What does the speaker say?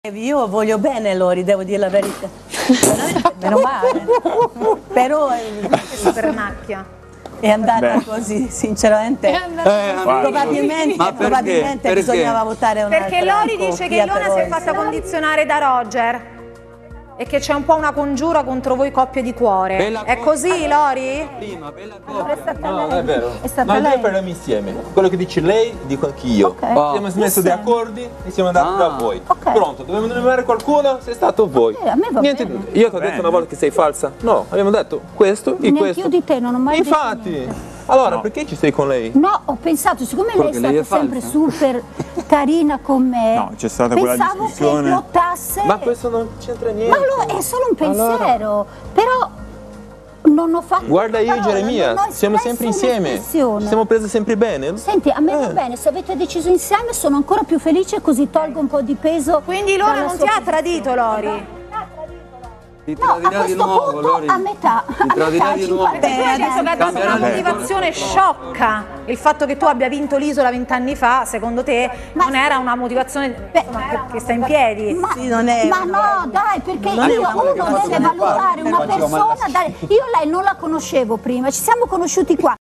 Io voglio bene Lori, devo dire la verità. Meno male. Però super macchia. È andata così, sinceramente. Probabilmente bisognava votare un'altra. Perché Lori dice che Ilona si è fatta condizionare da Roger e che c'è un po' una congiura contro voi coppie di cuore. Bella è così, Lori? Prima, bella No, non è vero. È stata Noi lei. due parliamo insieme. Quello che dice lei, dico anch'io. Ok. Abbiamo smesso di accordi e siamo andati da voi. Ok. Pronto, dobbiamo nominare qualcuno? Sei stato voi. A me va Niente, bene. io ti ho detto una volta che sei falsa? No, abbiamo detto questo e Neanche questo. io di te non ho mai detto Infatti. niente. Allora, perché ci sei con lei? No, ho pensato, siccome lei è Quello che lei stata è sempre falsa. super carina con me, No, c'è stata quella pensavo discussione. che lottasse. Ma questo non c'entra niente. È solo un pensiero, però non ho fatto. Guarda io e parola, Geremia, non ho siamo sempre espresso insieme. un'espressione. Ci siamo presi sempre bene. Senti, a me va bene, se avete deciso insieme sono ancora più felice, così tolgo un po' di peso. Quindi Ilona dalla non sua ti ha posizione. tradito, Lori? Ti No, a tradirà di questo nuovo, punto Lori. a metà. Ti tradirà di nuovo. Perché tu hai detto che ha dato Cambierà una le motivazione sciocca. Il fatto che tu abbia vinto l'Isola 20 anni fa, secondo te, non era una motivazione insomma, che sta in piedi? Ma, Sì, non è ma no, dai, perché uno deve valutare una persona. Io lei non la conoscevo prima, ci siamo conosciuti qua.